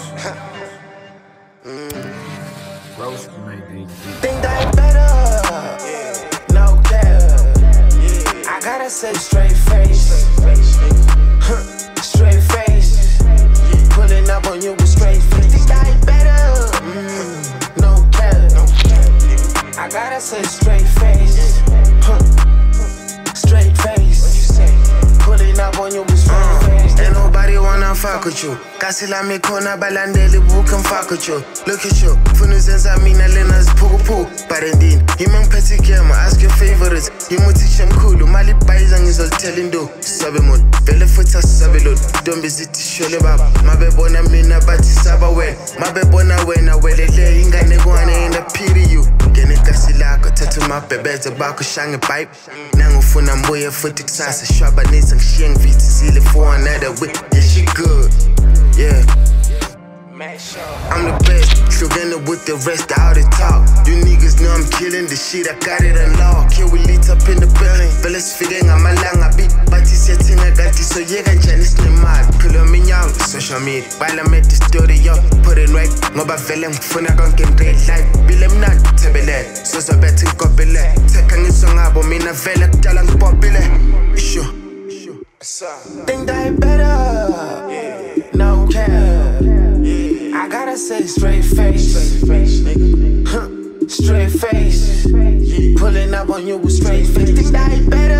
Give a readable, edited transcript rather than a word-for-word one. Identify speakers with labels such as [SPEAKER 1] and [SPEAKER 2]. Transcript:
[SPEAKER 1] Broski made these beats.
[SPEAKER 2] Think that better, no care. I gotta say straight face, straight face. Pulling up on you with straight face. Think that better, no care. I gotta say straight face, straight face. Pulling up on you with straight face. Ain't nobody wanna fuck with you. Kasi lami khona abalandeli can fuck with you. Look at you, lfunuzenza mina lina zphukuphuku. Bhare ndini, engphethi game, ask your favorites. Uteacher omkhulu, bhayiza ngizol theli nduku. Sabi muntu, Vele futhi asabi lutho. Don't be zithi shole baba, mabebona mina bathi saba wena. Mabebona wena welele ingane kwane in the pity you. Ngene kasi lakho, thatha umabhebeze bakho shange pipe. Nangufuna mbuye futhi kusasa, shwabanisa ngishiye ngivithizile for another week. Yeah, she good, yeah. I'm the best, together with the rest, all the talk. You niggas know I'm killing the shit, I got it unlocked. YeahWeLit up in the building. Vele sifike ngamalanga beat, bathi siyathenga kanti soyeka njani sinemali. Phela mina social media, bala met the studio, put it right. Ngoba vele ngifuna konke red light. Bile mnandi thebele, sozobetha inkopele. Theka ngizongabo mina vele kudala ngipopile. Isho. Think that better, no care. I gotta say straight face, straight face. Pulling up on you with straight face. Think that better.